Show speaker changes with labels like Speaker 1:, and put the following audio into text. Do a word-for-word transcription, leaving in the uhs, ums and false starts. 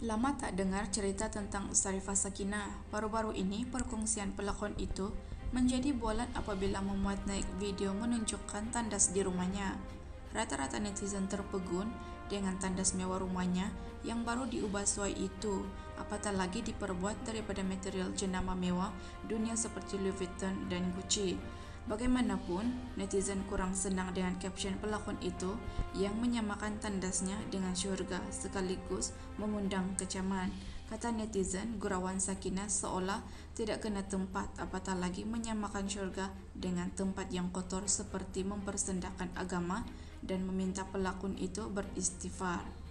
Speaker 1: Lama tak dengar cerita tentang Sarifah Sakinah. Baru-baru ini, perkongsian pelakon itu menjadi bualan apabila memuat naik video menunjukkan tandas di rumahnya. Rata-rata netizen terpegun dengan tandas mewah rumahnya yang baru diubah sesuai itu, apatah lagi diperbuat daripada material jenama mewah dunia seperti Louis Vuitton dan Gucci. Bagaimanapun, netizen kurang senang dengan caption pelakon itu yang menyamakan tandasnya dengan syurga sekaligus mengundang kecaman. Kata netizen, gurauan Sakinah seolah tidak kena tempat, apatah lagi menyamakan syurga dengan tempat yang kotor seperti mempersendahkan agama dan meminta pelakon itu beristighfar.